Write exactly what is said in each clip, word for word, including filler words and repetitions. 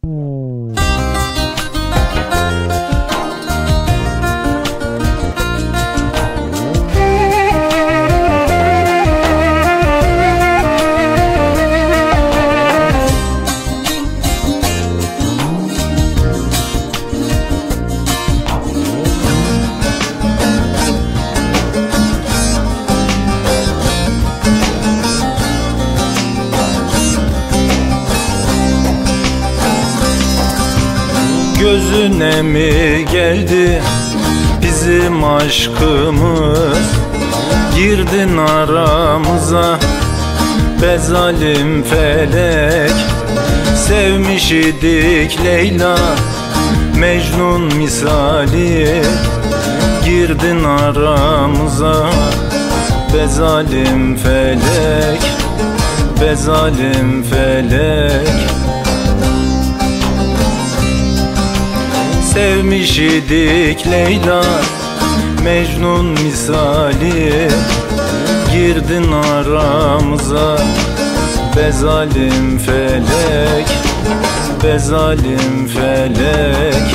Gözüne mi geldi bizim aşkımız? Girdin aramıza be zalim felek. Sevmiş idik Leyla Mecnun misali. Girdin aramıza be zalim felek, be zalim felek. Sevmiş idik Leyla Mecnun misali. Girdin aramıza be zalim felek, be zalim felek.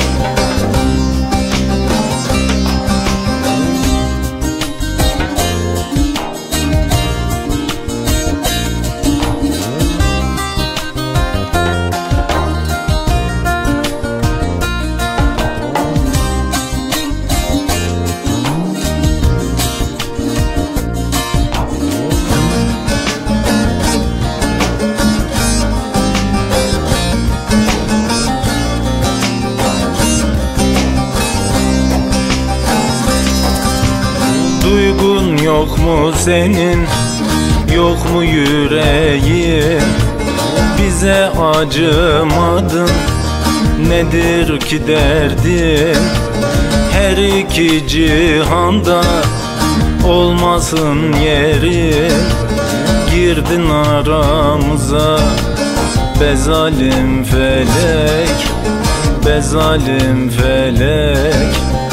Duygun yok mu senin, yok mu yüreğin? Bize acımadın, nedir ki derdin? Her iki cihanda olmasın yerin. Girdin aramıza be zalim felek, be zalim felek.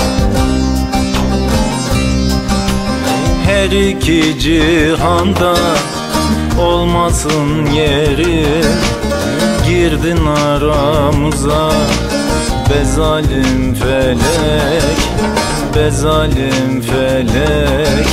Her iki cihanda olmasın yerin. Girdin aramıza be zalim felek, be zalim felek.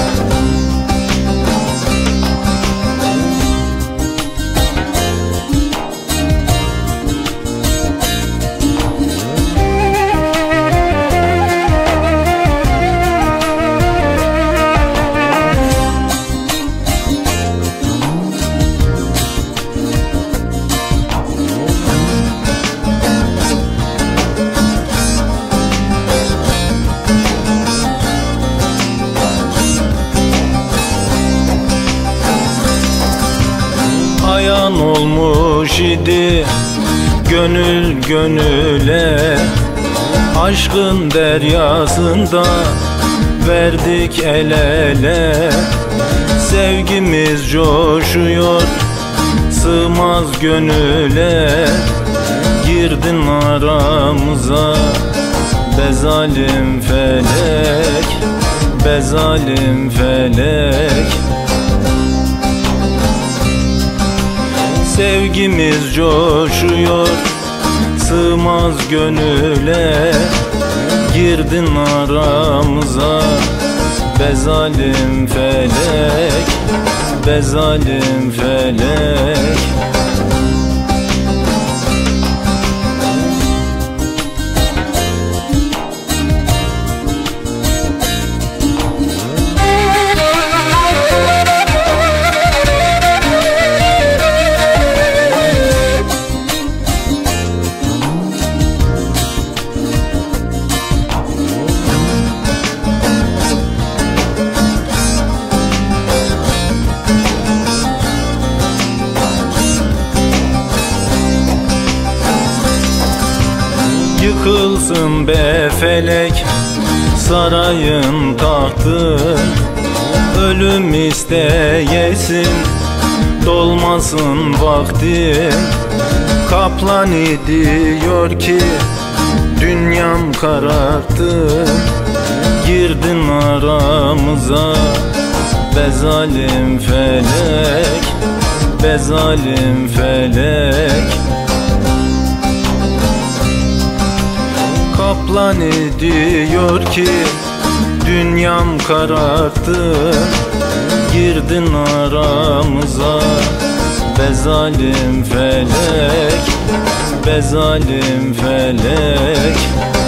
Ayan olmuş idi gönül gönüle. Aşkın deryasında verdik el ele. Sevgimiz coşuyor, sığmaz gönüle. Girdin aramıza be zalim felek, be zalim felek. Sevgimiz coşuyor, sığmaz gönüle. Girdin aramıza be zalim felek, be zalim felek. Yıkılsın be felek sarayın tahtı. Ölüm isteyesin, dolmasın vakti. Kaplan diyor ki dünyam kararttı. Girdin aramıza be zalim felek, be zalim felek. Kaplan diyor ki dünyam kararttı, girdin aramıza be zalim felek, be zalim felek.